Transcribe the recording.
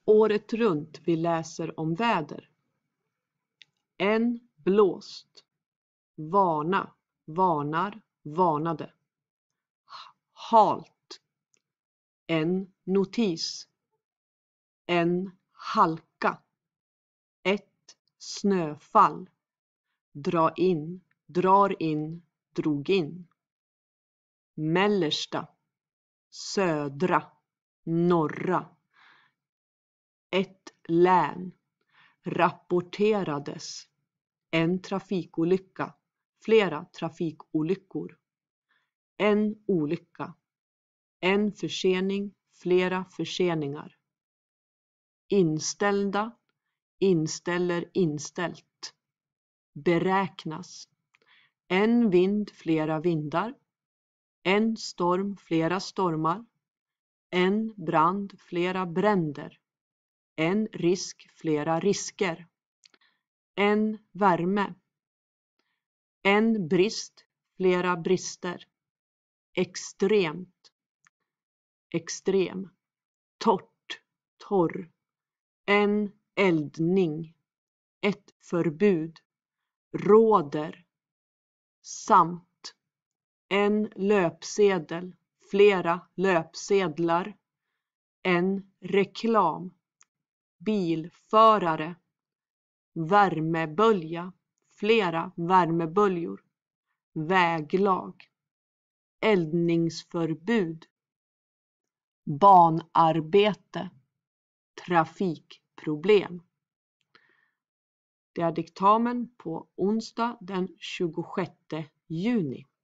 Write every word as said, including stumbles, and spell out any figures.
Året runt vi läser om väder. En blåst. Varna, varnar, varnade. Halt. En notis. En halka. Ett snöfall. Dra in, drar in, drog in. Mellersta. Södra, norra. Ett län. Rapporterades. En trafikolycka. Flera trafikolyckor. En olycka. En försening. Flera förseningar. Inställda. Inställer inställt. Beräknas. En vind. Flera vindar. En storm. Flera stormar. En brand. Flera bränder. En risk. Flera risker. En värme. En brist. Flera brister. Extremt. Extrem. Torrt. Torr. En eldning. Ett förbud. Råder. Samt. En löpsedel. Flera löpsedlar. En reklam. Bilförare. Värmebölja. Flera värmeböljor. Väglag. Eldningsförbud. Banarbete. Trafikproblem. Det är diktamen på onsdag den tjugosjätte juni.